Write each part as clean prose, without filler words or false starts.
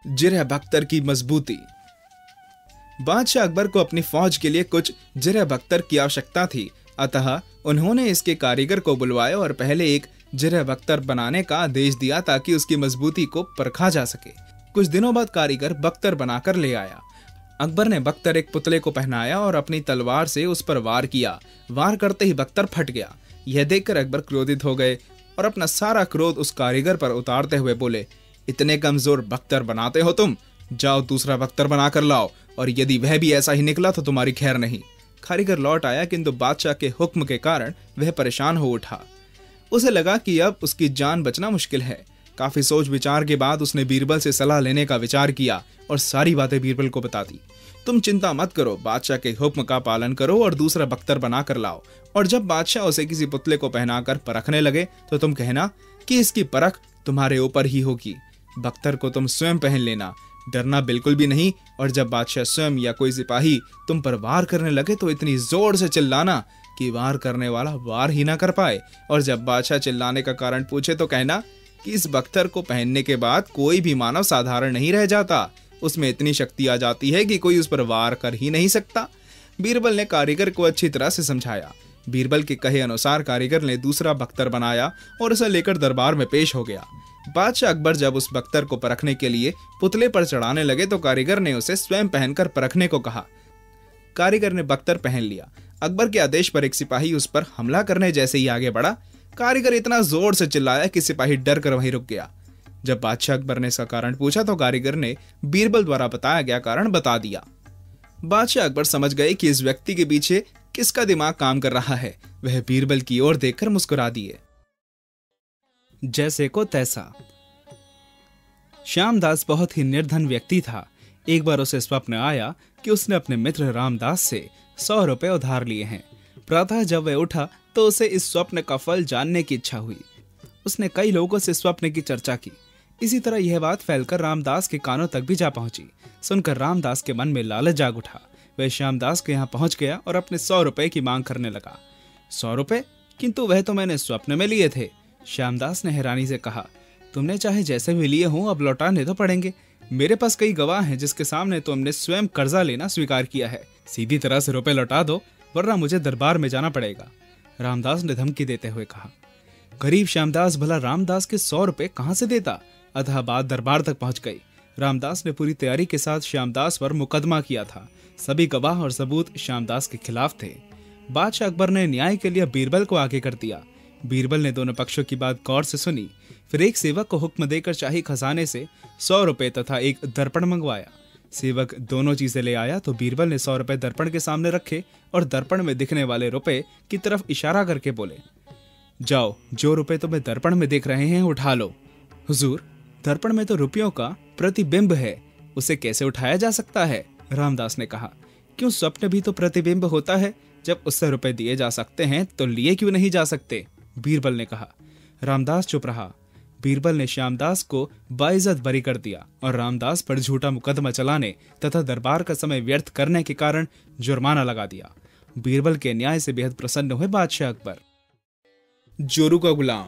जिरह बख्तर की मजबूती। बादशाह अकबर को अपनी फौज के लिए कुछ जिरह बख्तर की आवश्यकता थी, अतः उन्होंने इसके कारीगर को बुलवाया और पहले एक जिरह बख्तर बनाने का आदेश दिया ताकि उसकी मजबूती को परखा जा सके। कुछ दिनों बाद कारीगर बख्तर बनाकर ले आया। अकबर ने बख्तर एक पुतले को पहनाया और अपनी तलवार से उस पर वार किया। वार करते ही बख्तर फट गया। यह देखकर अकबर क्रोधित हो गए और अपना सारा क्रोध उस कारीगर पर उतारते हुए बोले, इतने कमजोर बख्तर बनाते हो तुम? जाओ दूसरा बख्तर बना कर लाओ, और यदि वह भी ऐसा ही निकला तो तुम्हारी खैर नहीं। कारीगर लौट आया, किंतु बादशाह के हुक्म के कारण वह परेशान हो उठा। उसे लगा कि अब उसकी जान बचना मुश्किल है। काफी सोच विचार के बाद उसने बीरबल से सलाह लेने का विचार किया और सारी बातें बीरबल को बता दी। तुम चिंता मत करो, बादशाह के हुक्म का पालन करो और दूसरा बख्तर बना कर लाओ, और जब बादशाह उसे किसी पुतले को पहनाकर परखने लगे तो तुम कहना कि इसकी परख तुम्हारे ऊपर ही होगी। बख्तर को तुम स्वयं पहन लेना, डरना बिल्कुल भी नहीं, और जब बादशाह स्वयं या कोई सिपाही तुम पर वार करने लगे तो इतनी जोर से चिल्लाना कि वार करने वाला वार ही ना कर पाए, और जब बादशाह चिल्लाने का कारण पूछे तो कहना कि इस बख्तर को पहनने के बाद कोई भी मानव साधारण नहीं रह जाता, उसमें इतनी शक्ति आ जाती है कि कोई उस पर वार कर ही नहीं सकता। बीरबल ने कारीगर को अच्छी तरह से समझाया। बीरबल के कहे अनुसार कारीगर ने दूसरा बख्तर बनाया और उसे लेकर दरबार में पेश हो गया। बादशाह अकबर जब उस बख्तर को परखने के लिए पुतले पर चढ़ाने लगे तो कारीगर ने उसे स्वयं पहनकर परखने को कहा। कारीगर ने बख्तर पहन लिया। अकबर के आदेश पर एक सिपाही उस पर हमला करने जैसे ही आगे बढ़ा, कारीगर इतना जोर से चिल्लाया कि सिपाही डर कर वहीं रुक गया। जब बादशाह अकबर ने इसका कारण पूछा तो कारीगर ने बीरबल द्वारा बताया गया कारण बता दिया। बादशाह अकबर समझ गए कि इस व्यक्ति के पीछे किसका दिमाग काम कर रहा है। वह बीरबल की ओर देखकर मुस्कुरा दिए। जैसे को तैसा। श्यामदास बहुत ही निर्धन व्यक्ति था। एक बार उसे स्वप्न आया कि उसने अपने मित्र रामदास से 100 रुपए उधार लिए हैं। प्रातः जब वह उठा तो उसे इस स्वप्न का फल जानने की इच्छा हुई। उसने कई लोगों से स्वप्न की चर्चा की। इसी तरह यह बात फैलकर रामदास के कानों तक भी जा पहुंची। सुनकर रामदास के मन में लालच जाग उठा। वह श्यामदास के यहाँ पहुंच गया और अपने 100 रुपए की मांग करने लगा। 100 रुपए? किंतु वह तो मैंने स्वप्न में लिए थे। श्यामदास ने हैरानी से कहा, तुमने चाहे जैसे भी लिए हों अब लौटाने तो पड़ेंगे। मेरे पास कई गवाह हैं जिसके सामने तुमने स्वयं कर्जा लेना स्वीकार किया है। सीधी तरह से रुपए लौटा दो, वरना मुझे दरबार में जाना पड़ेगा। रामदास ने धमकी देते हुए कहा। गरीब श्यामदास भला रामदास के 100 रुपए कहां से देता? अतः बात दरबार तक पहुंच गई। रामदास ने पूरी तैयारी के साथ श्यामदास पर मुकदमा किया था। सभी गवाह और सबूत श्यामदास के खिलाफ थे। बादशाह अकबर ने न्याय के लिए बीरबल को आगे कर दिया। बीरबल ने दोनों पक्षों की बात गौर से सुनी। फिर एक सेवक को हुक्म देकर शाही खजाने से 100 रुपए तथा एक दर्पण मंगवाया। सेवक दोनों चीजें ले आया तो बीरबल ने 100 रुपए दर्पण के सामने रखे और दर्पण में दिखने वाले रुपए की तरफ इशारा करके बोले, जाओ, जो रुपए तुम्हें दर्पण में दिख रहे हैं उठा लो। हुजूर, दर्पण में तो रुपयों का प्रतिबिंब है, उसे कैसे उठाया जा सकता है? रामदास ने कहा। क्यों, स्वप्न भी तो प्रतिबिंब होता है। जब उससे रुपए दिए जा सकते हैं तो लिए क्यों नहीं जा सकते? बीरबल ने कहा। रामदास चुप रहा। बीरबल ने श्यामदास को बाइज्जत बरी कर दिया और रामदास पर झूठा मुकदमा चलाने तथा दरबार का समय व्यर्थ करने के कारण जुर्माना लगा दिया। बीरबल के न्याय से बेहद प्रसन्न हुए बादशाह अकबर। जोरू का गुलाम।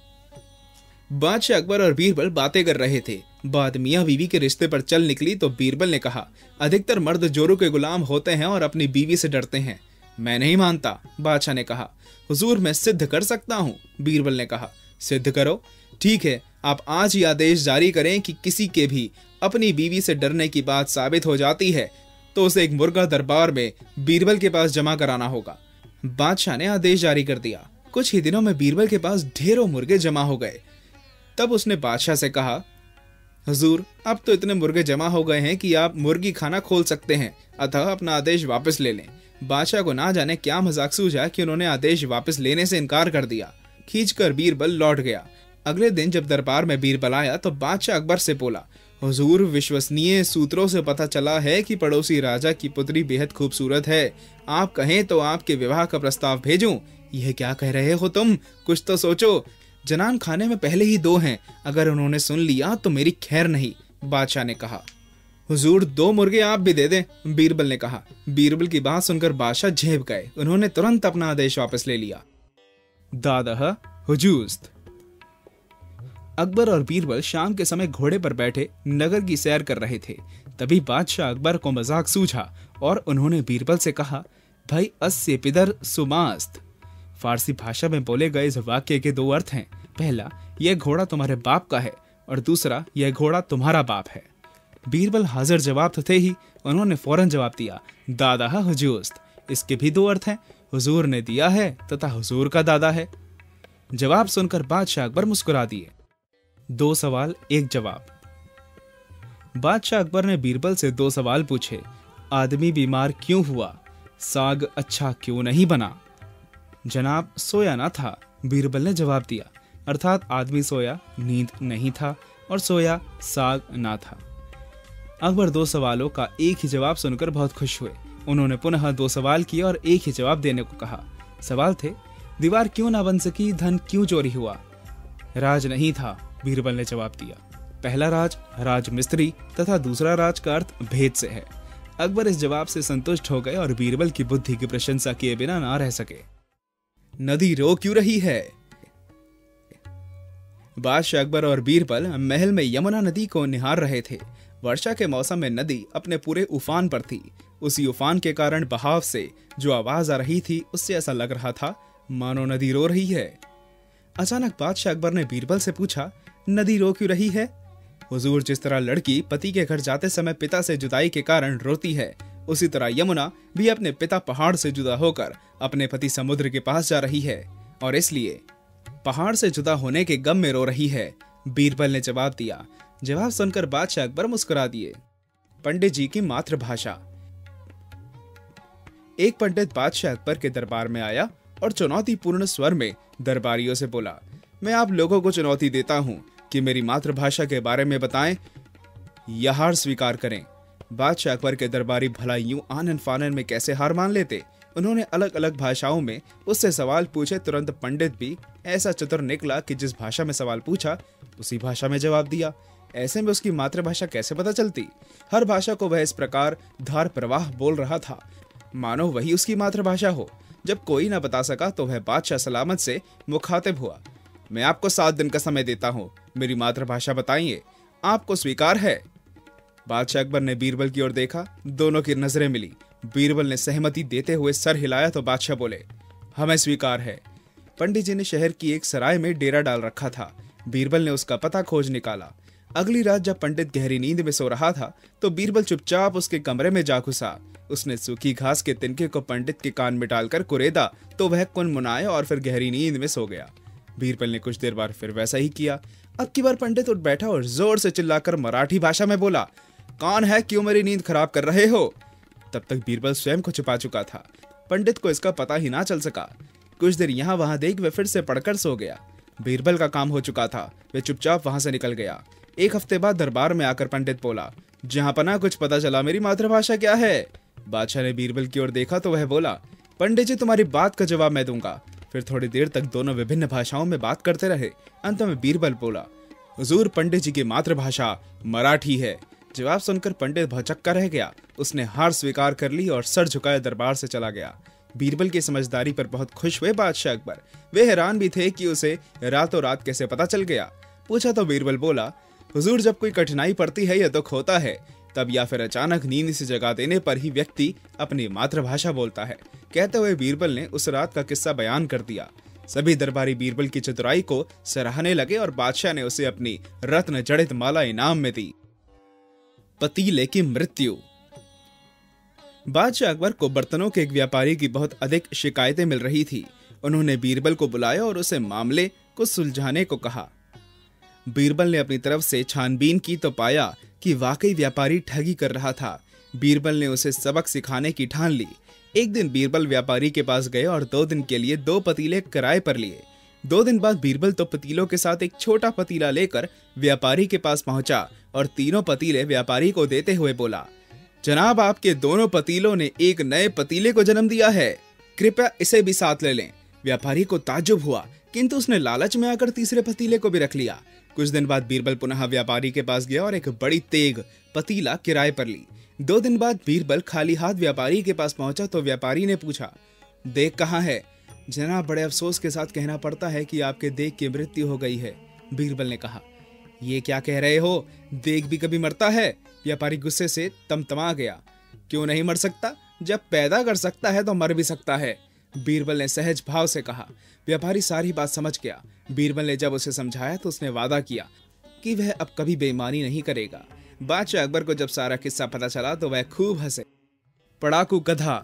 बादशाह अकबर और बीरबल बातें कर रहे थे। बात मियाँ बीवी के रिश्ते पर चल निकली तो बीरबल ने कहा, अधिकतर मर्द जोरू के गुलाम होते हैं और अपनी बीवी से डरते हैं। मैं नहीं मानता। बादशाह ने कहा। हुजूर, मैं सिद्ध कर सकता हूँ। बीरबल ने कहा। सिद्ध करो। ठीक है, आप आज ही आदेश जारी करें कि किसी के भी अपनी बीवी से डरने की बात साबित हो जाती है तो उसे एक मुर्गा दरबार में बीरबल के पास जमा कराना होगा। बादशाह ने आदेश जारी कर दिया। कुछ ही दिनों में बीरबल के पास ढेरों मुर्गे जमा हो गए। तब उसने बादशाह से कहा, हुजूर, अब तो इतने मुर्गे जमा हो गए हैं कि आप मुर्गी खाना खोल सकते हैं, अतः अपना आदेश वापस ले लें। बादशाह को ना जाने क्या मजाक सूझा कि उन्होंने आदेश वापस लेने से इनकार कर दिया। खींचकर बीरबल लौट गया। अगले दिन जब दरबार में बीरबल आया तो बादशाह अकबर से बोला, हुजूर, विश्वसनीय सूत्रों से पता चला है कि पड़ोसी राजा की पुत्री बेहद खूबसूरत है। आप कहें तो आपके विवाह का प्रस्ताव भेजूं। यह क्या कह रहे हो तुम? कुछ तो सोचो। जनान खाने में पहले ही 2 हैं, अगर उन्होंने सुन लिया तो मेरी खैर नहीं। बादशाह ने कहा। हुजूर, 2 मुर्गे आप भी दे दें। बीरबल ने कहा। बीरबल की बात सुनकर बादशाह झेप गए। उन्होंने तुरंत अपना आदेश वापस ले लिया। दादह हुजूस्त। अकबर और बीरबल शाम के समय घोड़े पर बैठे नगर की सैर कर रहे थे। तभी बादशाह अकबर को मजाक सूझा और उन्होंने बीरबल से कहा, भाई अस्य पिदर सुमास्त। फारसी भाषा में बोले गए इस वाक्य के दो अर्थ हैं। पहला, यह घोड़ा तुम्हारे बाप का है, और दूसरा, यह घोड़ा तुम्हारा बाप है। बीरबल हाजिर जवाब तो थे ही, उन्होंने फौरन जवाब दिया, दादा हुजूस्त। इसके भी दो अर्थ हैं, हुजूर ने दिया है तथा हुजूर का दादा है। जवाब सुनकर बादशाह अकबर मुस्कुरा दिए। 2 सवाल 1 जवाब। बादशाह अकबर ने बीरबल से 2 सवाल पूछे। आदमी बीमार क्यों हुआ? साग अच्छा क्यों नहीं बना? जनाब, सोया ना था, बीरबल ने जवाब दिया। अर्थात आदमी सोया, नींद नहीं था, और सोया, साग ना था। अकबर 2 सवालों का एक ही जवाब सुनकर बहुत खुश हुए। उन्होंने पुनः 2 सवाल किए और एक ही जवाब देने को कहा। सवाल थे, दीवार क्यों ना बन सकी, धन क्यों चोरी हुआ? राज नहीं था, बीरबल ने जवाब दिया। पहला राज राजमिस्त्री तथा दूसरा राज का अर्थ भेद से है। अकबर इस जवाब से संतुष्ट हो गए और बीरबल की बुद्धि की प्रशंसा किए बिना ना रह सके। नदी रो क्यों रही है? बादशाह अकबर और बीरबल महल में यमुना नदी को निहार रहे थे। वर्षा के मौसम में नदी अपने पूरे उफान पर थी। उसी उफान के कारण बहाव से जो आवाज आ रही थी, उससे ऐसा लग रहा था मानो नदी रो रही है। अचानक बादशाह अकबर ने बीरबल से पूछा, नदी रो क्यों रही है? हुजूर, जिस तरह लड़की पति के घर जाते समय पिता से जुदाई के कारण रोती है, उसी तरह यमुना भी अपने पिता पहाड़ से जुदा होकर अपने पति समुद्र के पास जा रही है, और इसलिए पहाड़ से जुदा होने के गम में रो रही है, बीरबल ने जवाब दिया। जवाब सुनकर बादशाह अकबर मुस्कुरा दिए। पंडित जी की मातृभाषा। एक पंडित बादशाह अकबर के दरबार में आया और चुनौतीपूर्ण स्वर में दरबारियों से बोला, मैं आप लोगों को चुनौती देता हूं कि मेरी मातृभाषा के बारे में बताएं या हार स्वीकार करें। बादशाह अकबर के दरबारी भला यूं आनन फानन में कैसे हार मान लेते। उन्होंने अलग अलग भाषाओं में उससे सवाल पूछे। तुरंत पंडित भी ऐसा चतुर निकला कि जिस भाषा में सवाल पूछा उसी भाषा में जवाब दिया। ऐसे में उसकी मातृभाषा कैसे पता चलती? हर भाषा को वह इस प्रकार धार प्रवाह बोल रहा था मानो वही उसकी मातृभाषा हो। जब कोई न बता सका तो वह बादशाह सलामत से मुखातिब हुआ। मैं आपको 7 दिन का समय देता हूँ, मेरी मातृभाषा बताइए, आपको स्वीकार है? बादशाह अकबर ने बीरबल की ओर देखा। दोनों की नजरें मिली। बीरबल ने सहमति देते हुए सर हिलाया तो बादशाह बोले, हमें स्वीकार है। पंडित जी ने शहर की एक सराय में डेरा डाल रखा था। बीरबल ने उसका पता खोज निकाला। अगली रात जब पंडित गहरी नींद में सो रहा था तो बीरबल चुपचाप उसके कमरे में जा घुसा। उसने सूखी घास के तिनके को पंडित के कान में डालकर कुरेदा तो वह कुनमुनाया और फिर गहरी नींद में सो गया। बीरबल ने कुछ देर बाद फिर वैसा ही किया। अब की बार पंडित उठ बैठा और जोर से चिल्लाकर मराठी भाषा में बोला, कौन है, क्यों मेरी नींद खराब कर रहे हो? तब तक बीरबल स्वयं को छुपा चुका था। पंडित को इसका पता ही ना चल सका। कुछ देर यहाँ वहां देख वह फिर से पढ़कर सो गया। बीरबल का काम हो चुका था, वह चुपचाप वहां से निकल गया। 1 हफ्ते बाद दरबार में आकर पंडित बोला, जहां पना कुछ पता चला, मेरी मातृभाषा क्या है? बादशाह ने बीरबल की ओर देखा तो वह बोला, पंडित जी, तुम्हारी बात का जवाब मैं दूंगा। फिर थोड़ी देर तक दोनों विभिन्न भाषाओं में बात करते रहे। अंत में बीरबल बोला, हुजूर, पंडित जी की मातृभाषा मराठी है। जवाब सुनकर पंडित भौचक्का रह गया। उसने हार स्वीकार कर ली और सर झुकाए दरबार से चला गया। बीरबल की समझदारी पर बहुत खुश हुए बादशाह अकबर। वे हैरान भी थे कि उसे रातों रात कैसे पता चल गया। पूछा तो बीरबल बोला, हुजूर, जब कोई कठिनाई पड़ती है या दुख होता है तब या फिर अचानक नींद से जगा देने पर ही व्यक्ति अपनी मातृभाषा बोलता है। कहते हुए बीरबल ने उस रात का किस्सा बयान कर दिया। सभी दरबारी बीरबल की चतुराई को सराहने लगे और बादशाह ने उसे अपनी रत्न जड़ित माला इनाम में दी। पतीले की मृत्यु। बादशाह अकबर को बर्तनों के एक व्यापारी की बहुत अधिक शिकायतें मिल रही थी। उन्होंने बीरबल को बुलाया और उसे मामले को सुलझाने को कहा। बीरबल ने अपनी तरफ से छानबीन की तो पाया कि वाकई व्यापारी ठगी कर रहा था। बीरबल ने उसे सबक सिखाने की ठान ली। एक दिन बीरबल व्यापारी के पास गए और 2 दिन के लिए 2 पतीले किराए पर लिए। 2 दिन बाद बीरबल तो पतीलों के साथ एक छोटा पतीला लेकर व्यापारी के पास पहुंचा और तीनों पतीले व्यापारी को देते हुए बोला, जनाब, आपके दोनों पतीलों ने एक नए पतीले को जन्म दिया है, कृपया इसे भी साथ ले लें। व्यापारी को ताज्जुब हुआ, किंतु उसने लालच में आकर तीसरे पतीले को भी रख लिया। कुछ दिन बाद बीरबल पुनः व्यापारी के पास गया और एक बड़ी तेग पतीला किराए पर ली। 2 दिन बाद बीरबल खाली हाथ व्यापारी के पास पहुंचा तो व्यापारी ने पूछा, देग कहाँ है? जनाब, बड़े अफसोस के साथ कहना पड़ता है कि आपके देग की मृत्यु हो गई है। बीरबल ने कहा, ये क्या कह रहे हो? देख भी कभी मरता है? व्यापारी गुस्से से तमतमा गया। क्यों नहीं मर सकता? जब पैदा कर सकता है तो मर भी सकता है, बीरबल ने सहज भाव से कहा। व्यापारी सारी बात समझ गया। बीरबल ने जब उसे समझाया तो उसने वादा किया कि वह अब कभी बेईमानी नहीं करेगा। बादशाह अकबर को जब सारा किस्सा पता चला तो वह खूब हंसे। पड़ाकू गधा।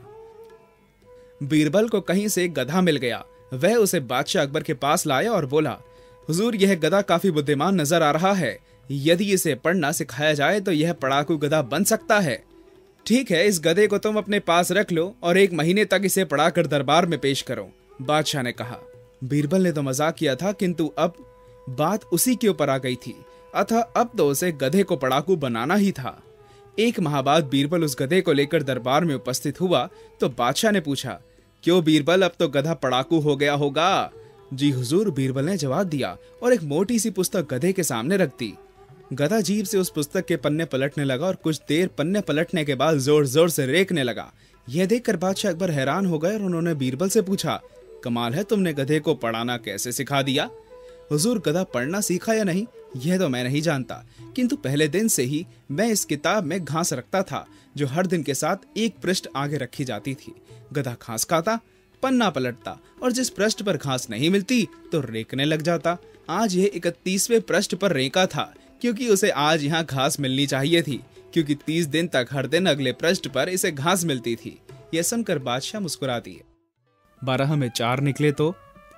बीरबल को कहीं से एक गधा मिल गया। वह उसे बादशाह अकबर के पास लाया और बोला, हुजूर, यह गधा काफी बुद्धिमान नजर आ रहा है। यदि इसे पढ़ना सिखाया जाए तो यह पढ़ाकू गधा बन सकता है। ठीक है, इस गधे को तुम अपने पास रख लो और 1 महीने तक इसे पढ़ाकर दरबार में पेश करो, बादशाह ने कहा। बीरबल ने तो मजाक किया था, किंतु अब बात उसी के ऊपर आ गई थी। अतः अब तो उसे गधे को पढ़ाकू बनाना ही था। 1 माह बाद बीरबल उस गधे को लेकर दरबार में उपस्थित हुआ तो बादशाह ने पूछा, क्यों बीरबल, अब तो गधा पढ़ाकू हो गया होगा? जी हुजूर, बीरबल ने जवाब दिया और एक मोटी सी पुस्तक गधे के सामने रख दी। गधा जीभ से उस पुस्तक के पन्ने पलटने लगा और कुछ देर पन्ने पलटने के बाद जोर जोर से रेंकने लगा। यह देखकर बादशाह अकबर हैरान हो गए और उन्होंने बीरबल से पूछा, कमाल है, तुमने गधे को पढ़ाना कैसे सिखा दिया? हुजूर, गधा पढ़ना सीखा या नहीं यह तो मैं नहीं जानता, किंतु पहले दिन से ही मैं इस किताब में घास रखता था, जो हर दिन के साथ 1 पृष्ठ आगे रखी जाती थी। गधा घास खाता, पन्ना पलटता और जिस पृष्ठ पर घास नहीं मिलती तो रेंकने लग जाता। आज यह 31वें पृष्ठ पर रेंका था, क्योंकि उसे आज यहाँ घास मिलनी चाहिए थी, क्योंकि 30 दिन तक हर दिन अगले पृष्ठ पर इसे घास मिलती थी। यह सुनकर बादशाह मुस्कुरा दिए। 12 में 4 निकले तो?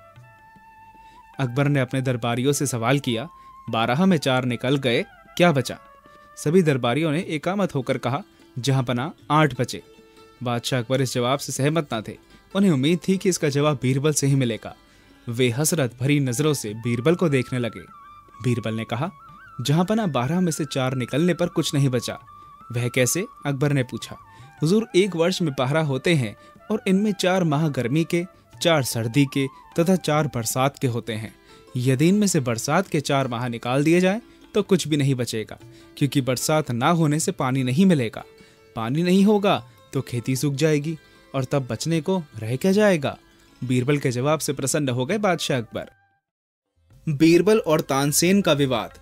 अकबर ने अपने दरबारियों से सवाल किया। 12 में 4 निकल गए, क्या बचा? सभी दरबारियों ने एकामत होकर कहा, जहांपना 8 बचे। बादशाह अकबर इस जवाब से सहमत न थे। उन्हें उम्मीद थी कि इसका जवाब बीरबल से ही मिलेगा। वे हसरत भरी नजरों से बीरबल को देखने लगे। बीरबल ने कहा, जहांपना 12 में से 4 निकलने पर कुछ नहीं बचा। वह कैसे? अकबर ने पूछा। हुजूर, 1 वर्ष में 12 होते हैं और इनमें 4 माह गर्मी के, 4 सर्दी के तथा 4 बरसात के होते हैं। यदि इनमें से बरसात के 4 माह निकाल दिए जाएं तो कुछ भी नहीं बचेगा, क्योंकि बरसात ना होने से पानी नहीं मिलेगा। पानी नहीं होगा तो खेती सूख जाएगी और तब बचने को रह क्या जाएगा? बीरबल के जवाब से प्रसन्न हो गए बादशाह अकबर। बीरबल और तानसेन का विवाद।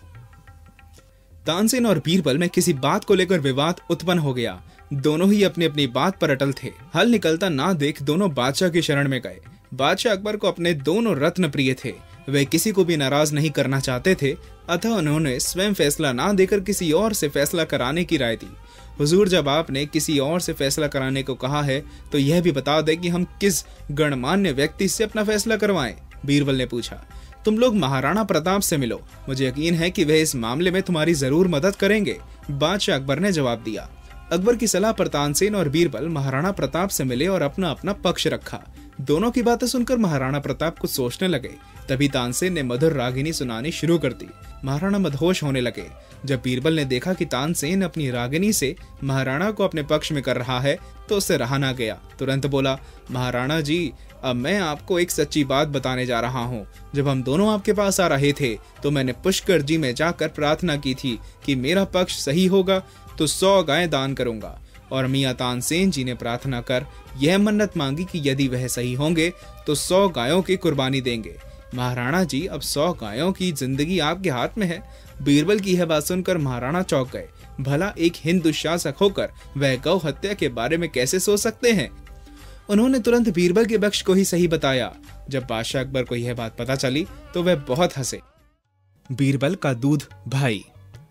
तानसेन और बीरबल में किसी बात को लेकर विवाद उत्पन्न हो गया। दोनों ही अपनी अपनी बात पर अटल थे। हल निकलता ना देख दोनों बादशाह की शरण में गए। बादशाह अकबर को अपने दोनों रत्न प्रिय थे। वे किसी को भी नाराज नहीं करना चाहते थे, अतः उन्होंने स्वयं फैसला ना देकर किसी और से फैसला कराने की राय दी। हुजूर, जब आपने किसी और से फैसला कराने को कहा है तो यह भी बता दे कि हम किस गणमान्य व्यक्ति से अपना फैसला करवाएं? बीरबल ने पूछा। तुम लोग महाराणा प्रताप से मिलो, मुझे यकीन है कि वह इस मामले में तुम्हारी जरूर मदद करेंगे, बादशाह अकबर ने जवाब दिया। अकबर की सलाह पर तानसेन और बीरबल महाराणा प्रताप से मिले और अपना अपना पक्ष रखा। दोनों की बातें सुनकर महाराणा प्रताप कुछ सोचने लगे। तभी तानसेन ने मधुर रागिनी सुनानी शुरू कर दी। महाराणा मदहोश होने लगे। जब बीरबल ने देखा कि तानसेन अपनी रागिनी से महाराणा को अपने पक्ष में कर रहा है तो उससे रहा ना गया। तुरंत बोला, महाराणा जी, अब मैं आपको एक सच्ची बात बताने जा रहा हूँ। जब हम दोनों आपके पास आ रहे थे तो मैंने पुष्कर जी में जाकर प्रार्थना की थी कि मेरा पक्ष सही होगा तो 100 गायें दान करूंगा, और मियां तानसेन जी ने प्रार्थना कर यह मन्नत मांगी कि यदि वह सही होंगे तो 100 गायों की कुर्बानी देंगे। महाराणा जी, अब 100 गायों की जिंदगी आपके हाथ में है। बीरबल की यह बात सुनकर महाराणा चौंक गए। भला एक हिंदू शासक होकर वह गौ हत्या के बारे में कैसे सोच सकते हैं? उन्होंने तुरंत बीरबल के पक्ष को ही सही बताया। जब बादशाह अकबर को यह बात पता चली तो वह बहुत हंसे। बीरबल का दूध भाई।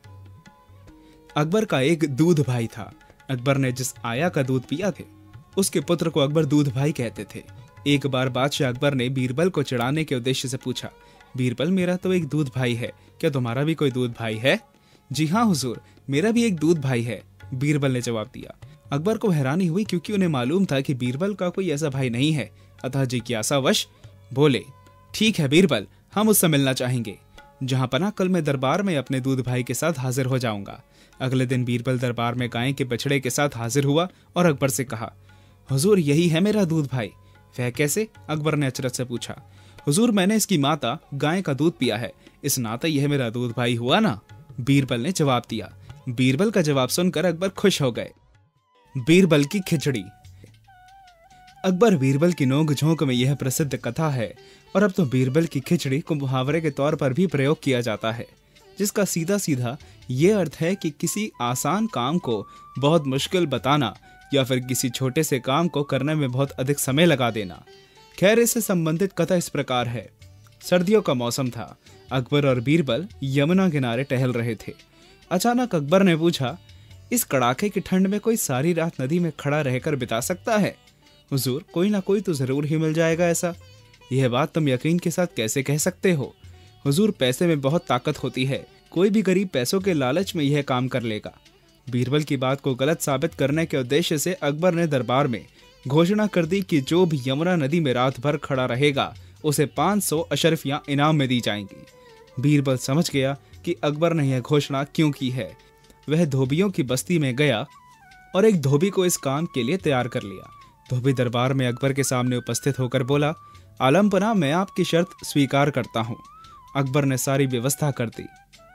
अकबर का एक दूध भाई था। अकबर ने जिस आया का दूध पिया थे उसके पुत्र को अकबर दूध भाई कहते थे। एक बार बादशाह अकबर ने बीरबल को चिढ़ाने के उद्देश्य से पूछा, बीरबल, मेरा तो एक दूध भाई है, क्या तुम्हारा भी कोई दूध भाई है? जी हाँ हुजूर, मेरा भी एक दूध भाई है, बीरबल ने जवाब दिया। अकबर को हैरानी हुई, क्योंकि उन्हें मालूम था कि बीरबल का कोई ऐसा भाई नहीं है। अतः जिज्ञासावश बोले, ठीक है बीरबल, हम उससे मिलना चाहेंगे। जहांपना, कल मैं दरबार में अपने दूध भाई के साथ हाजिर हो जाऊंगा। अगले दिन बीरबल दरबार में गाय के बछड़े के साथ हाजिर हुआ और अकबर से कहा, हुजूर, यही है मेरा दूध भाई। वह कैसे? अकबर ने अचरज से पूछा। हुजूर, मैंने इसकी माता गाय का दूध पिया है, इस नाते यह मेरा दूध भाई हुआ ना, बीरबल ने जवाब दिया। बीरबल का जवाब सुनकर अकबर खुश हो गए। बीरबल की खिचड़ी। अकबर बीरबल की नोक झोंक में यह प्रसिद्ध कथा है और अब तो बीरबल की खिचड़ी को मुहावरे के तौर पर भी प्रयोग किया जाता है, जिसका सीधा सीधा ये अर्थ है कि किसी आसान काम को बहुत मुश्किल बताना या फिर किसी छोटे से काम को करने में बहुत अधिक समय लगा देना। खैर, इससे संबंधित कथा इस प्रकार है। सर्दियों का मौसम था। अकबर और बीरबल यमुना किनारे टहल रहे थे। अचानक अकबर ने पूछा, इस कड़ाके की ठंड में कोई सारी रात नदी में खड़ा रहकर बिता सकता है? हुजूर, कोई ना कोई तो जरूर ही मिल जाएगा ऐसा। यह बात तुम यकीन के साथ कैसे कह सकते हो? हुजूर, पैसे में बहुत ताकत होती है, कोई भी गरीब पैसों के लालच में यह काम कर लेगा। बीरबल की बात को गलत साबित करने के उद्देश्य से अकबर ने दरबार में घोषणा कर दी कि जो भी यमुना नदी में रात भर खड़ा रहेगा उसे 500 अशरफियां इनाम में दी जाएंगी। बीरबल समझ गया कि अकबर ने यह घोषणा क्यों की है। वह धोबियों की बस्ती में गया और एक धोबी को इस काम के लिए तैयार कर लिया। धोबी दरबार में अकबर के सामने उपस्थित होकर बोला, आलमपना, मैं आपकी शर्त स्वीकार करता हूँ। अकबर ने सारी व्यवस्था कर दी।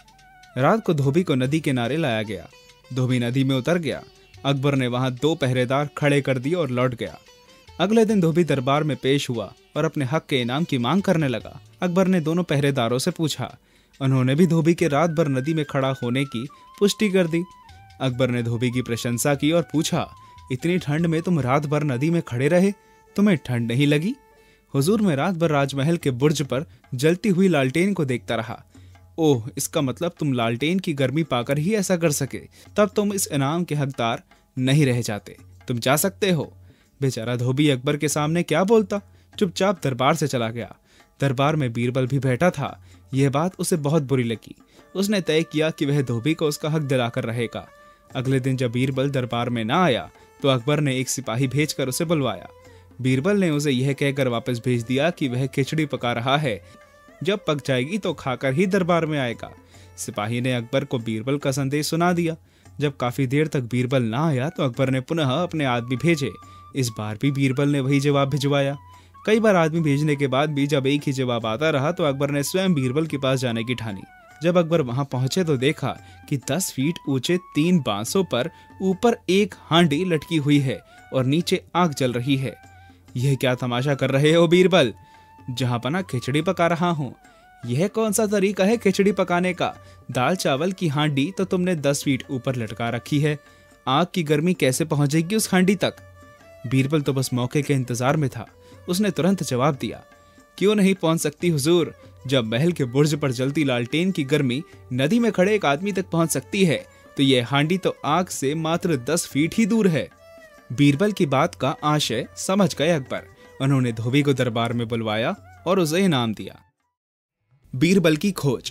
रात को धोबी को नदी किनारे लाया गया। धोबी नदी में उतर गया। अकबर ने वहां 2 पहरेदार खड़े कर दिए और लौट गया। अगले दिन धोबी दरबार में पेश हुआ और अपने हक के इनाम की मांग करने लगा। अकबर ने दोनों पहरेदारों से पूछा। उन्होंने भी धोबी के रात भर नदी में खड़ा होने की पुष्टि कर दी। अकबर ने धोबी की प्रशंसा की और पूछा, इतनी ठंड में तुम रात भर नदी में खड़े रहे, तुम्हें ठंड नहीं लगी? हुजूर, मैं रात भर राजमहल के बुर्ज पर जलती हुई लालटेन को देखता रहा। ओह, इसका मतलब तुम लालटेन की गर्मी पाकर ही ऐसा कर सके, तब तुम इस इनाम के हकदार नहीं रह जाते। तुम जा सकते हो। बेचारा धोबी अकबर के सामने क्या बोलता, चुपचाप दरबार से चला गया। दरबार में बीरबल भी बैठा था। यह बात उसे बहुत बुरी लगी। उसने तय किया कि वह धोबी को उसका हक दिलाकर रहेगा। अगले दिन जब बीरबल दरबार में ना आया तो अकबर ने एक सिपाही भेजकर उसे बुलवाया। बीरबल ने उसे यह कहकर वापस भेज दिया कि वह खिचड़ी पका रहा है, जब पक जाएगी तो खाकर ही दरबार में आएगा। सिपाही ने अकबर को बीरबल का संदेश सुना दिया। जब काफी देर तक बीरबल ना आया तो अकबर ने पुनः अपने आदमी भेजे। इस बार भी बीरबल ने वही जवाब भिजवाया। कई बार आदमी भेजने के बाद भी जब एक ही जवाब आता रहा तो अकबर ने स्वयं बीरबल के पास जाने की ठानी। जब अकबर वहां पहुंचे तो देखा कि 10 फीट ऊंचे 3 बांसों पर ऊपर एक हांडी लटकी हुई है और नीचे आग जल रही है। यह क्या तमाशा कर रहे हो बीरबल? जहां पना खिचड़ी पका रहा हूँ। यह कौन सा तरीका है खिचड़ी पकाने का? दाल चावल की हांडी तो तुमने 10 फीट ऊपर लटका रखी है। आग की गर्मी कैसे पहुंचेगी उस हांडी तक? बीरबल तो बस मौके के इंतजार में था। उसने तुरंत जवाब दिया, क्यों नहीं पहुंच सकती हुजूर? जब महल के बुर्ज पर जलती लालटेन की गर्मी नदी में खड़े एक आदमी तक पहुंच सकती है तो यह हांडी तो आग से मात्र 10 फीट ही दूर है। बीरबल की बात का आशय समझ गए अकबर। उन्होंने धोबी को दरबार में बुलवाया और उसे इनाम दिया। बीरबल की खोज।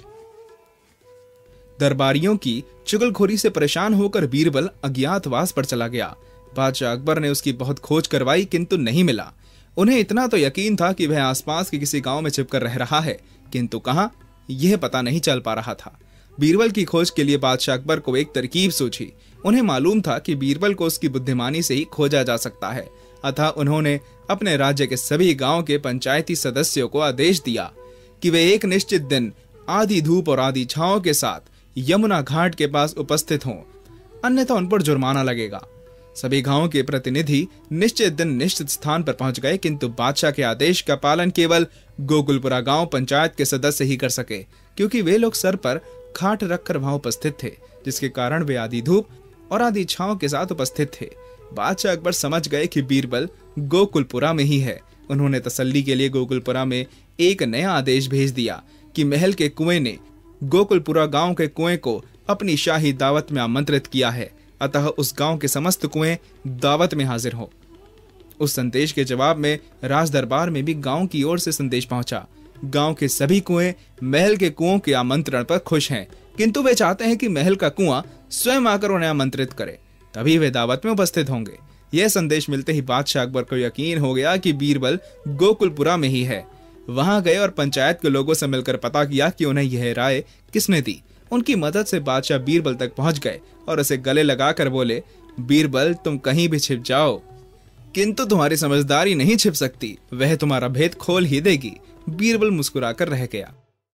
दरबारियों की चुगलखोरी से परेशान होकर बीरबल अज्ञातवास पर चला गया। बादशाह अकबर ने उसकी बहुत खोज करवाई किंतु नहीं मिला। उन्हें इतना तो यकीन था कि वह आसपास के किसी गांव में छिपकर रह रहा है, किंतु कहां, यह पता नहीं चल पा रहा था। बीरबल की खोज के लिए बादशाह अकबर को एक तरकीब सूझी। उन्हें मालूम था कि बीरबल को उसकी बुद्धिमानी से ही खोजा जा सकता है। अतः उन्होंने अपने राज्य के सभी गांव के पंचायती सदस्यों को आदेश दिया कि वे एक निश्चित दिन आधी धूप और आधी छांव के साथ यमुना घाट के पास उपस्थित हों, अन्यथा उन पर जुर्माना लगेगा। सभी गांवों के प्रतिनिधि निश्चित दिन निश्चित स्थान पर पहुंच गए, किंतु बादशाह के आदेश का पालन केवल गोकुलपुरा गांव पंचायत के सदस्य ही कर सके, क्योंकि वे लोग सर पर खाट रखकर वहां उपस्थित थे, जिसके कारण वे आधी धूप और आधी छांव के साथ उपस्थित थे। बादशाह अकबर समझ गए कि बीरबल गोकुलपुरा में ही है। उन्होंने तसल्ली के लिए गोकुलपुरा में एक नया आदेश भेज दिया कि महल के कुएं ने गोकुलपुरा गांव के कुएं को अपनी शाही दावत में आमंत्रित किया है, अतः उस गांव के समस्त कुएं दावत में हाजिर हो। उस संदेश के जवाब में राज दरबार में भी गांव की ओर से संदेश पहुंचा। गांव के सभी कुएं महल के कुओं के आमंत्रण पर खुश हैं, किंतु वे चाहते हैं कि महल का कुआं स्वयं आकर उन्हें आमंत्रित करे, तभी वे दावत में उपस्थित होंगे। यह संदेश मिलते ही बादशाह अकबर को यकीन हो गया कि बीरबल गोकुलपुरा में ही है। वहां गए और पंचायत के लोगों से मिलकर पता किया कि उन्हें यह राय किसने दी। उनकी मदद से बादशाह बीरबल तक पहुंच गए और उसे गले लगाकर बोले, बीरबल, तुम कहीं भी छिप जाओ, किंतु तुम्हारी समझदारी नहीं छिप सकती, वह तुम्हारा भेद खोल ही देगी। बीरबल मुस्कुराकर रह गया।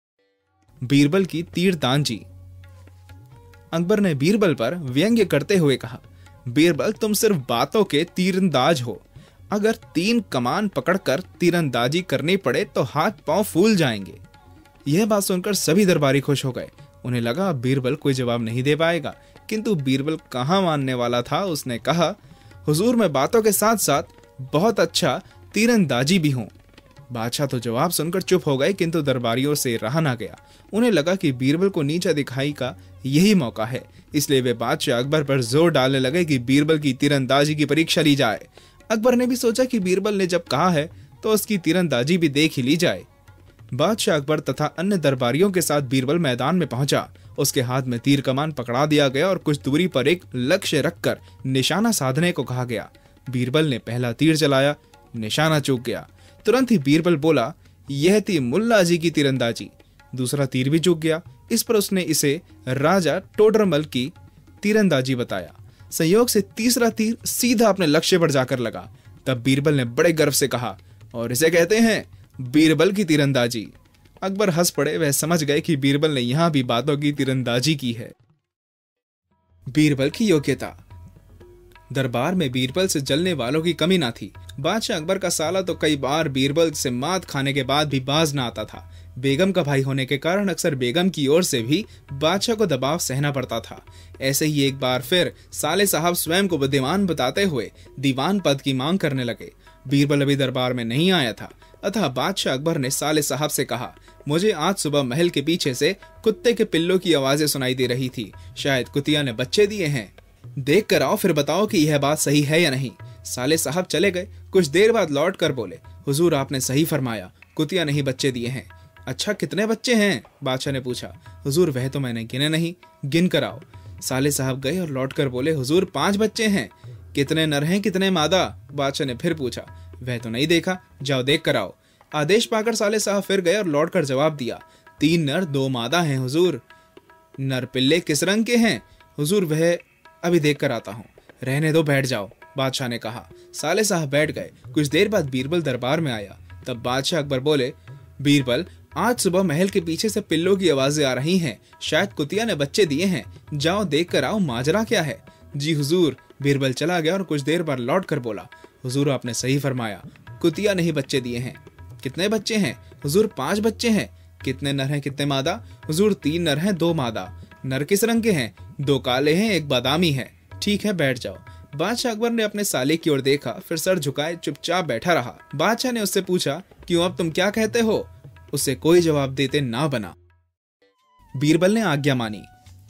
बीरबल की तीरंदाजी। अकबर ने बीरबल पर व्यंग्य करते हुए कहा, बीरबल, तुम सिर्फ बातों के तीरंदाज हो। अगर 3 कमान पकड़कर तीरंदाजी करनी पड़े तो हाथ पांव फूल जाएंगे। यह बात सुनकर सभी दरबारी खुश हो गए। उन्हें लगा अब बीरबल कोई जवाब नहीं दे पाएगा, किंतु बीरबल कहाँ मानने वाला था। उसने कहा, हुजूर मैं बातों के साथ साथ बहुत अच्छा तीरंदाजी भी हूँ। बादशाह तो जवाब सुनकर चुप हो गए, किंतु दरबारियों से रहा ना गया। उन्हें लगा कि बीरबल को नीचा दिखाई का यही मौका है, इसलिए वे बादशाह अकबर पर जोर डालने लगे कि बीरबल की तीरंदाजी की परीक्षा ली जाए। अकबर ने भी सोचा कि बीरबल ने जब कहा है तो उसकी तीरंदाजी भी देख ही ली जाए। बादशाह अकबर तथा अन्य दरबारियों के साथ बीरबल मैदान में पहुंचा। उसके हाथ में तीर कमान पकड़ा दिया गया और कुछ दूरी पर एक लक्ष्य रखकर निशाना साधने को कहा गया। बीरबल ने पहला तीर चलाया, निशाना चूक गया। तुरंत ही बीरबल बोला, यह थी मुल्ला जी की तीरंदाजी। दूसरा तीर भी चूक गया। इस पर उसने इसे राजा टोडरमल की तीरंदाजी बताया। संयोग से तीसरा तीर सीधा अपने लक्ष्य पर जाकर लगा। तब बीरबल ने बड़े गर्व से कहा, और इसे कहते हैं बीरबल की तीरंदाजी। अकबर हंस पड़े। वह समझ गए कि बीरबल ने यहां भी बातों की तीरंदाजी की है। बीरबल की योग्यता। दरबार में बीरबल से जलने वालों की कमी ना थी। बादशाह अकबर का साला तो कई बार बीरबल से मात खाने के बाद भी बाज ना आता था। बेगम का भाई होने के कारण अक्सर बेगम की ओर से भी बादशाह को दबाव सहना पड़ता था। ऐसे ही एक बार फिर साले साहब स्वयं को बुद्धिमान बताते हुए दीवान पद की मांग करने लगे। बीरबल अभी दरबार में नहीं आया था, अतः बादशाह अकबर ने साले साहब से कहा, मुझे आज सुबह महल के पीछे से कुत्ते के पिल्लों की आवाजें सुनाई दे रही थी। शायद कुतिया ने बच्चे दिए हैं। देख कर आओ, फिर बताओ कि यह बात सही है या नहीं। साले साहब चले गए। कुछ देर बाद लौट कर बोले, हुजूर आपने सही फरमाया, कुतिया ने ही बच्चे दिए हैं। अच्छा, कितने बच्चे हैं? बादशाह ने पूछा। हुजूर वह तो मैंने गिने नहीं, गिन कर आओ। साले साहब गए और लौट कर बोले, हुजूर 5 बच्चे हैं। कितने नर हैं, कितने मादा? बादशाह ने फिर पूछा। वह तो नहीं देखा, जाओ देख कर आओ। आदेश पाकर साले साहब फिर गए और लौट कर जवाब दिया, 3 नर 2 मादा हैं हुजूर। नर पिल्ले किस रंग के हैं? हुजूर वह अभी देख कर आता हूँ। रहने दो, बैठ जाओ, बादशाह ने कहा। साले साहब बैठ गए। कुछ देर बाद बीरबल दरबार में आया। तब बादशाह अकबर बोले, बीरबल आज सुबह महल के पीछे से पिल्लों की आवाजें आ रही हैं। शायद कुतिया ने बच्चे दिए हैं। जाओ देख कर आओ, माजरा क्या है? जी हुजूर। बीरबल चला गया और कुछ देर बाद लौट कर बोला, हुजूर आपने सही फरमाया, कुतिया ने ही बच्चे दिए हैं। कितने बच्चे हैं? हुजूर 5 बच्चे हैं। कितने नर हैं, कितने मादा? हुजूर 3 नर हैं 2 मादा। नर किस रंग के हैं? 2 काले हैं, 1 बादामी है। ठीक है, बैठ जाओ। बादशाह अकबर ने अपने साले की ओर देखा, फिर सर झुकाए चुपचाप बैठा रहा। बादशाह ने उससे पूछा, क्यों, अब तुम क्या कहते हो? उससे कोई जवाब देते ना बना। बीरबल ने आज्ञा मानी।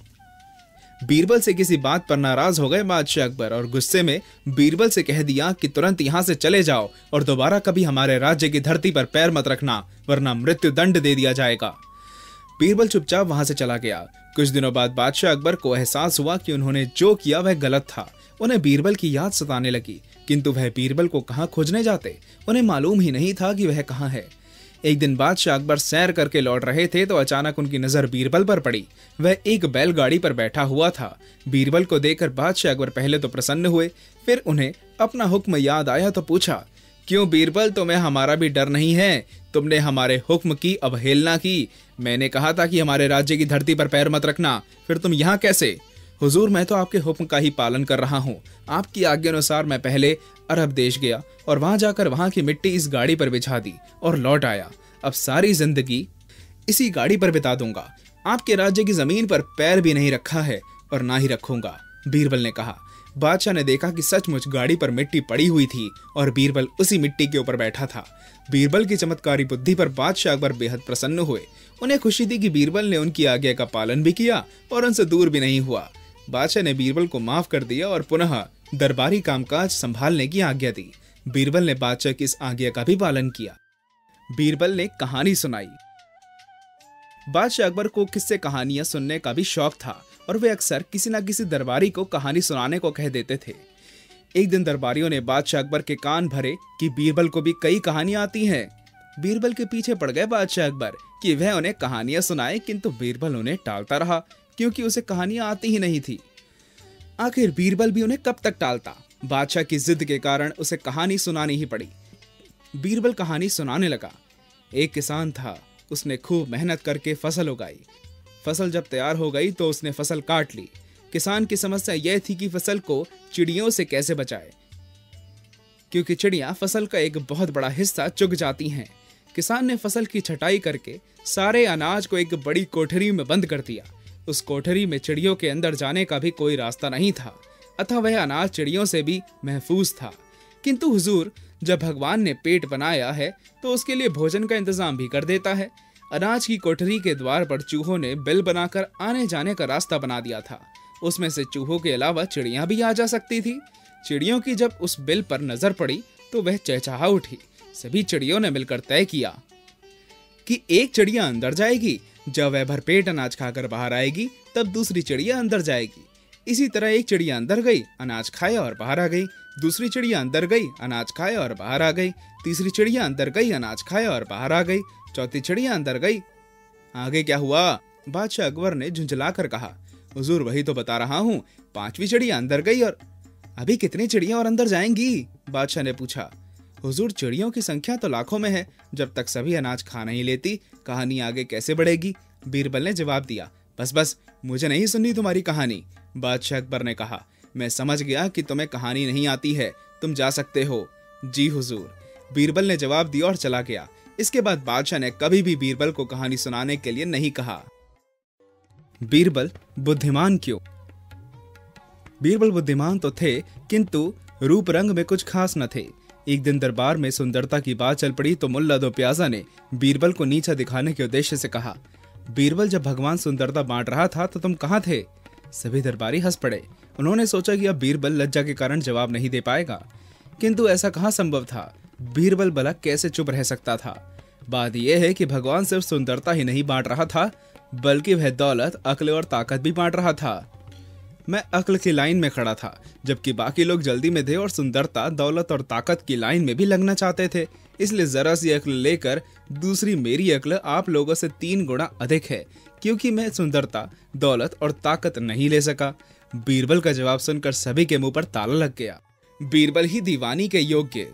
बीरबल से किसी बात पर नाराज हो गए बादशाह अकबर और गुस्से में बीरबल से कह दिया कि तुरंत यहाँ से चले जाओ और दोबारा कभी हमारे राज्य की धरती पर पैर मत रखना, वरना मृत्यु दंड दे दिया जाएगा। बीरबल चुपचाप वहां से चला गया। कुछ दिनों बाद बादशाह अकबर को एहसास हुआ कि उन्होंने जो किया वह गलत था। उन्हें बीरबल की याद सताने लगी, किंतु वह बीरबल को कहाँ खोजने जाते? उन्हें मालूम ही नहीं था कि वह कहाँ है। एक दिन बादशाह अकबर सैर करके लौट रहे थे तो अचानक उनकी नजर बीरबल पर पड़ी। वह एक बैलगाड़ी पर बैठा हुआ था। बीरबल को देखकर बादशाह अकबर पहले तो प्रसन्न हुए, फिर उन्हें अपना हुक्म याद आया तो पूछा, क्यों बीरबल, तुम्हें हमारा भी डर नहीं है? तुमने हमारे हुक्म की अवहेलना की। मैंने कहा था कि हमारे राज्य की धरती पर पैर मत रखना, फिर तुम यहाँ कैसे? हुजूर मैं तो आपके हुक्म का ही पालन कर रहा हूँ। आपकी आज्ञा अनुसार मैं पहले अरब देश गया और वहां जाकर वहां की मिट्टी इस गाड़ी पर बिछा दी और लौट आया। अब सारी जिंदगी इसी गाड़ी पर बिता दूंगा। आपके राज्य की जमीन पर पैर भी नहीं रखा है और ना ही रखूंगा, बीरबल ने कहा। बादशाह ने देखा कि सचमुच गाड़ी पर मिट्टी पड़ी हुई थी और बीरबल उसी मिट्टी के ऊपर बैठा था। बीरबल की चमत्कारी बुद्धि पर बादशाह अकबर बेहद प्रसन्न हुए। उन्हें खुशी थी कि बीरबल ने उनकी आज्ञा का पालन भी किया और उनसे दूर भी नहीं हुआ। बादशाह ने बीरबल को माफ कर दिया और पुनः दरबारी कामकाज संभालने की आज्ञा दी। बीरबल ने बादशाह की इस आज्ञा का भी पालन किया। बीरबल ने कहानी सुनाई। बादशाह अकबर को किस्से कहानियां सुनने का भी शौक था और वे अक्सर किसी न किसी दरबारी को कहानी सुनाने को कह देते थे। एक दिन दरबारियों ने बादशाह अकबर के कान भरे कि बीरबल को भी कई कहानियां आती हैं। बीरबल के पीछे पड़ गए बादशाह अकबर कि वह उन्हें कहानियां सुनाए, किंतु बीरबल उन्हें टालता रहा क्योंकि उसे कहानियां आती ही नहीं थी। आखिर बीरबल भी उन्हें कब तक टालता? बादशाह की जिद के कारण उसे कहानी सुनानी ही पड़ी। बीरबल कहानी सुनाने लगा। एक किसान था, उसने खूब मेहनत करके फसल उगाई। फसल जब तैयार हो गई तो उसने फसल काट ली। किसान की समस्या यह थी कि फसल को चिड़ियों से कैसे बचाए। क्योंकि चिड़िया फसल का एक बहुत बड़ा हिस्सा चुग जाती हैं। किसान ने फसल की छटाई करके सारे अनाज को एक बड़ी कोठरी में बंद कर दिया। उस कोठरी में चिड़ियों के अंदर जाने का भी कोई रास्ता नहीं था, अतः वह अनाज चिड़ियों से भी महफूज था। किंतु हुजूर, जब भगवान ने पेट बनाया है तो उसके लिए भोजन का इंतजाम भी कर देता है। अनाज की कोठरी के द्वार पर चूहों ने बिल बनाकर आने जाने का रास्ता बना दिया था। उसमें से चूहों के अलावा चिड़ियां भी आ जा सकती थी। चिड़ियों की जब उस बिल पर नजर पड़ी तो वह चहचहा उठी। सभी चिड़ियों ने मिलकर तय किया कि एक चिड़िया अंदर जाएगी, जब वह भरपेट अनाज खाकर बाहर आएगी तब दूसरी चिड़िया अंदर जाएगी। इसी तरह एक चिड़िया अंदर गई, अनाज खाया और बाहर आ गई। दूसरी चिड़िया अंदर गई, अनाज खाया और बाहर आ गई। तीसरी चिड़िया अंदर गई, अनाज खाया और बाहर आ गई। चौथी चिड़िया अंदर गई। आगे क्या हुआ? बादशाह अकबर ने झुंझलाकर कहा, हुजूर वही तो बता रहा हूँ, पांचवी चिड़िया अंदर गई। और अभी कितनी चिड़िया और अंदर जाएंगी? बादशाह ने पूछा। हुजूर, चिड़ियों की संख्या तो लाखों में है, जब तक सभी अनाज खा नहीं लेती कहानी आगे कैसे बढ़ेगी? बीरबल ने जवाब दिया। बस बस, मुझे नहीं सुननी तुम्हारी कहानी। बादशाह अकबर ने कहा, मैं समझ गया कि तुम्हें कहानी नहीं आती है, तुम जा सकते हो। जी हुजूर, बीरबल ने जवाब दिया और चला गया। इसके बाद बादशाह ने कभी भी बीरबल को कहानी सुनाने के लिए नहीं कहा। बीरबल बुद्धिमान क्यों? बीरबल बुद्धिमान तो थे, किंतु रूप रंग में कुछ खास न थे। एक दिन दरबार में सुंदरता की बात चल पड़ी तो मुल्ला दो प्याजा ने बीरबल को नीचा दिखाने के उद्देश्य से कहा, बीरबल, जब भगवान सुंदरता बांट रहा था तो तुम कहाँ थे? सभी दरबारी हंस पड़े। उन्होंने सोचा कि अब बीरबल लज्जा के कारण जवाब नहीं दे पाएगा, किंतु ऐसा कहाँ संभव था। बीरबल भला कैसे चुप रह सकता था? बात यह है कि भगवान सिर्फ सुंदरता ही नहीं बांट रहा था, बल्कि वह दौलत, अक्ल और ताकत भी बांट रहा था। मैं अक्ल की लाइन में खड़ा था, जबकि बाकी लोग जल्दी में थे और सुंदरता, दौलत और ताकत की लाइन में भी लगना चाहते थे। इसलिए जरा सी अक्ल लेकर दूसरी मेरी अक्ल आप लोगों से 3 गुना अधिक है, क्योंकि मैं सुंदरता, दौलत और ताकत नहीं ले सका। बीरबल का जवाब सुनकर सभी के मुंह पर ताला लग गया। बीरबल ही दीवानी के योग्य।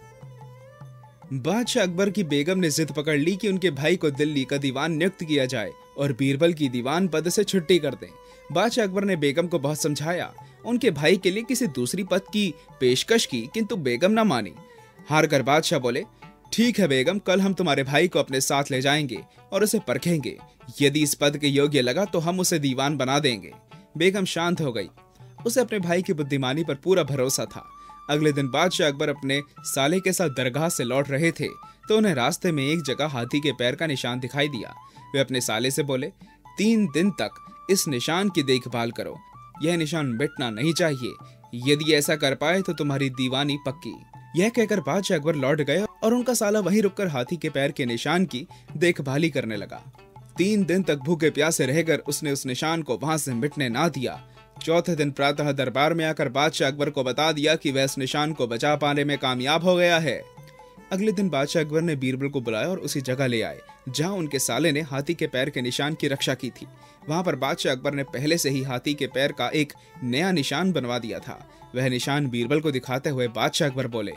बादशाह अकबर की बेगम ने जिद पकड़ ली कि उनके भाई को दिल्ली का दीवान नियुक्त किया जाए और बीरबल की दीवान पद से छुट्टी कर दें। बादशाह अकबर ने बेगम को बहुत समझाया, उनके भाई के लिए किसी दूसरी पद की पेशकश की, किंतु बेगम न मानी। हार कर बादशाह बोले, ठीक है बेगम, कल हम तुम्हारे भाई को अपने साथ ले जाएंगे और उसे परखेंगे। यदि इस पद के योग्य लगा तो हम उसे दीवान बना देंगे। बेगम शांत हो गई। उसे अपने भाई की बुद्धिमानी पर पूरा भरोसा था। अगले दिन बादशाह अकबर अपने साले के साथ दरगाह से लौट रहे थे तो उन्हें रास्ते में एक जगह हाथी के पैर का निशान दिखाई दिया। वे अपने साले से बोले, 3 दिन तक इस निशान की देखभाल करो, यह निशान मिटना नहीं चाहिए। यदि ऐसा कर पाए तो तुम्हारी दीवानी पक्की। यह कहकर बादशाह अकबर लौट गए और उनका साला वहीं रुककर हाथी के पैर के निशान की देखभाली करने लगा। 3 दिन तक भूखे प्यासे रहकर उसने उस निशान को वहां से मिटने ना दिया। चौथे दिन प्रातः दरबार में आकर बादशाह अकबर को बता दिया कि वह इस निशान को बचा पाने में कामयाब हो गया है। अगले दिन बादशाह अकबर ने बीरबल को बुलाया और उसी जगह ले आए जहां उनके साले ने हाथी के पैर के निशान की रक्षा की थी। वहां पर बादशाह अकबर ने पहले से ही हाथी के पैर का एक नया निशान बनवा दिया था। वह निशान बीरबल को दिखाते हुए बादशाह अकबर बोले,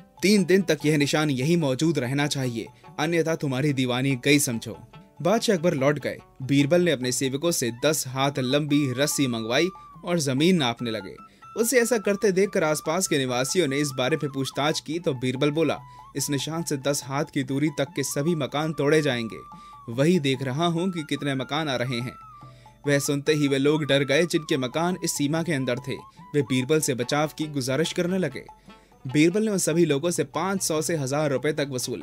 3 दिन तक यह निशान यही मौजूद रहना चाहिए, अन्यथा तुम्हारी दीवानी गई समझो। बादशाह अकबर लौट गए। बीरबल ने अपने सेवकों से 10 हाथ लंबी रस्सी मंगवाई और जमीन नापने लगे। उसे ऐसा करते देखकर आसपास के निवासियों ने इस बारे में पूछताछ की तो बीरबल बोला, इस निशान से 10 हाथ की दूरी तक के सभी मकान तोड़े जाएंगे। वही देख रहा हूँ कि कितने मकान आ रहे हैं। वह सुनते ही वे लोग डर गए जिनके मकान इस सीमा के अंदर थे। वे बीरबल से बचाव की गुजारिश करने लगे। बीरबल ने उन सभी लोगों से 500 से 1000 रुपए तक वसूले।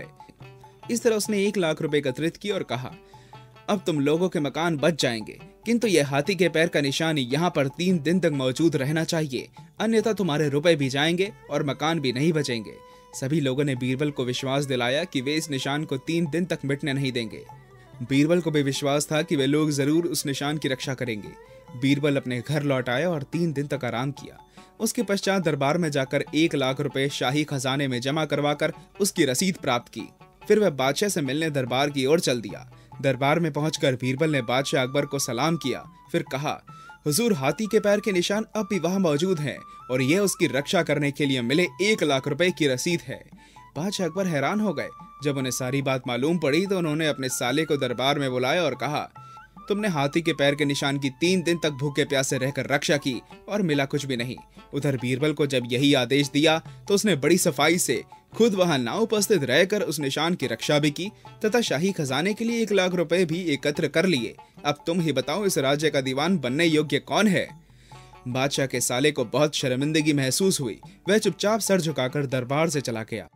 इस तरह उसने 1 लाख रुपए एकत्रित किए और कहा, अब तुम लोगों के मकान बच जाएंगे, किंतु यह हाथी के पैर का निशान यहाँ पर 3 दिन तक मौजूद रहना चाहिए, अन्यथा तुम्हारे रुपए भी जाएंगे और मकान भी नहीं बचेंगे। सभी लोगों ने बीरबल को विश्वास दिलाया कि वे इस निशान को 3 दिन तक मिटने नहीं देंगे। बीरबल को भी विश्वास था कि वे लोग जरूर उस निशान की रक्षा करेंगे। बीरबल अपने घर लौट आया और 3 दिन तक आराम किया। उसके पश्चात दरबार में जाकर 1 लाख रुपए शाही खजाने में जमा करवाकर उसकी रसीद प्राप्त की। फिर वह बादशाह से मिलने दरबार की ओर चल दिया। दरबार में पहुंचकर बीरबल ने बादशाह अकबर को सलाम किया। फिर कहा, हुजूर, हाथी के पैर के निशान अब भी वहां मौजूद हैं और यह उसकी रक्षा करने के लिए मिले 1 लाख रुपए की रसीद है। बादशाह अकबर हैरान हो गए। जब उन्हें सारी बात मालूम पड़ी तो उन्होंने अपने साले को दरबार में बुलाया और कहा, तुमने हाथी के पैर के निशान की 3 दिन तक भूखे प्यासे रहकर रक्षा की और मिला कुछ भी नहीं। उधर बीरबल को जब यही आदेश दिया तो उसने बड़ी सफाई से खुद वहां ना उपस्थित रहकर उस निशान की रक्षा भी की तथा शाही खजाने के लिए 1 लाख रुपए भी एकत्र कर लिए। अब तुम ही बताओ, इस राज्य का दीवान बनने योग्य कौन है? बादशाह के साले को बहुत शर्मिंदगी महसूस हुई। वह चुपचाप सर झुकाकर दरबार से चला गया।